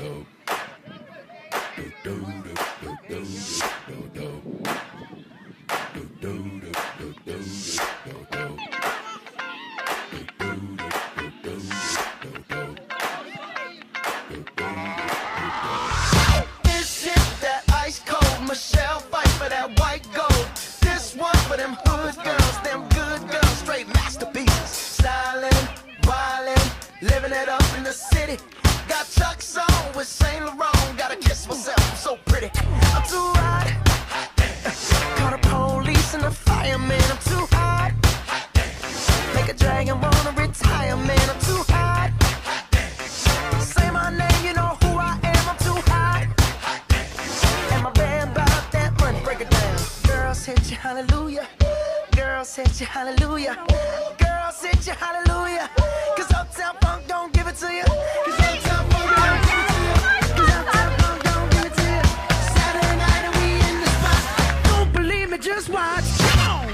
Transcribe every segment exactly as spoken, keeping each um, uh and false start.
Living it up in the city. Got Chuck's on with Saint Laurent. Gotta kiss myself, I'm so pretty. I'm too hot. Call the police and the fireman. I'm too hot. Make a dragon wanna retire, man. I'm too hot. Say my name, you know who I am. I'm too hot. And my band bought that money. Break it down. Girls hit you, hallelujah. Girls hit you, hallelujah. Girls hit you, hallelujah. Cause Uptown Funk don't give it to you. Cause Uptown Funk don't give it to you. Cause Uptown Funk don't give it to you. Saturday night and we in the spot. Don't believe me, just watch. Come on.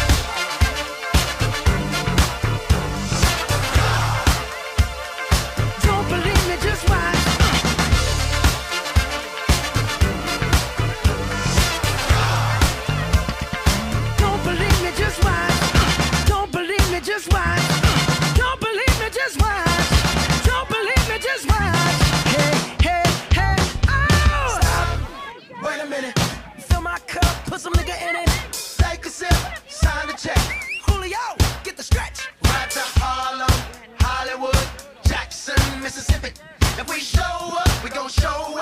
Don't believe me, just watch. Don't believe me, just watch. Don't believe me, just watch. Don't believe me, just watch. Don't believe me, just watch. Hey, hey, hey, oh! Stop. Wait a minute. Fill my cup, put some nigga in it. Take a sip, sign the check. Julio, get the stretch. Right to Harlem, Hollywood, Jackson, Mississippi. If we show up, we gon' show